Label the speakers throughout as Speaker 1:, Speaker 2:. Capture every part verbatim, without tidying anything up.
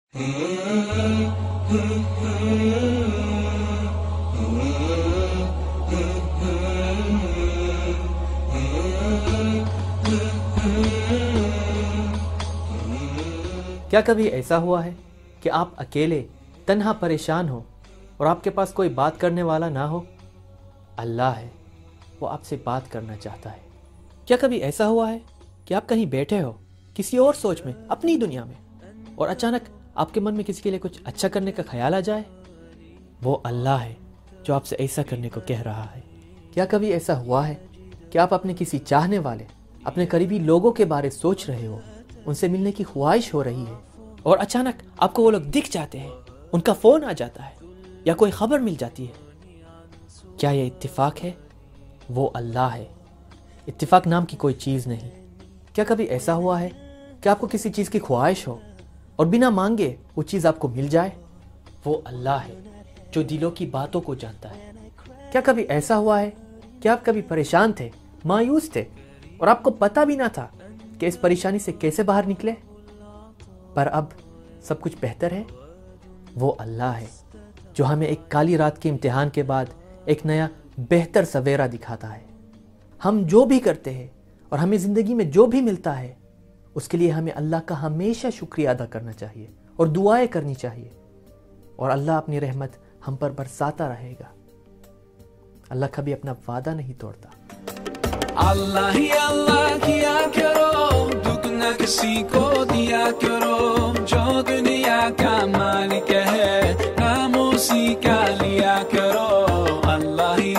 Speaker 1: کیا کبھی ایسا ہوا ہے کہ آپ اکیلے تنہا پریشان ہو اور آپ کے پاس کوئی بات کرنے والا نہ ہو؟ اللہ ہے، وہ آپ سے بات کرنا چاہتا ہے۔ کیا کبھی ایسا ہوا ہے کہ آپ کہیں بیٹھے ہو کسی اور سوچ میں، اپنی دنیا میں، اور اچانک آپ کے من میں کسی کے لیے کچھ اچھا کرنے کا خیال آ جائے؟ وہ اللہ ہے جو آپ سے ایسا کرنے کو کہہ رہا ہے۔ کیا کبھی ایسا ہوا ہے کہ آپ اپنے کسی چاہنے والے، اپنے قریبی لوگوں کے بارے سوچ رہے ہو، ان سے ملنے کی خواہش ہو رہی ہے، اور اچانک آپ کو وہ لوگ دکھ جاتے ہیں، ان کا فون آ جاتا ہے یا کوئی خبر مل جاتی ہے؟ کیا یہ اتفاق ہے؟ وہ اللہ ہے، اتفاق نام کی کوئی چیز نہیں۔ کیا کبھی ایسا ہوا ہے کہ آپ کو کسی چیز کی خواہش ہو اور بنا مانگے وہ چیز آپ کو مل جائے؟ وہ اللہ ہے جو دلوں کی باتوں کو جانتا ہے۔ کیا کبھی ایسا ہوا ہے کہ آپ کبھی پریشان تھے، مایوس تھے، اور آپ کو پتہ بھی نہ تھا کہ اس پریشانی سے کیسے باہر نکلے، پر اب سب کچھ بہتر ہے؟ وہ اللہ ہے جو ہمیں ایک کالی رات کے امتحان کے بعد ایک نیا بہتر سویرا دکھاتا ہے۔ ہم جو بھی کرتے ہیں اور ہمیں زندگی میں جو بھی ملتا ہے، اس کے لیے ہمیں اللہ کا ہمیشہ شکریہ ادا کرنا چاہیے اور دعائیں کرنی چاہیے، اور اللہ اپنی رحمت ہم پر برساتا رہے گا۔ اللہ کبھی اپنا وعدہ نہیں توڑتا۔
Speaker 2: اللہ ہی اللہ کیا کرو، دکھ نہ کسی کو دیا کرو، جو دنیا کا مالک ہے نام اسی کا لیا کرو۔ اللہ ہی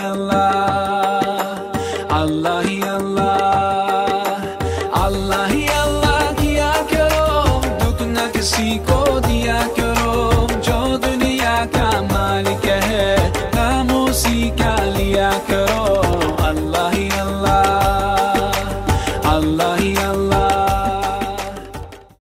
Speaker 2: اللہ، اللہ ہی اللہ، اللہ ہی اللہ کیا کرو، دکھ نہ کسی کو دیا کرو۔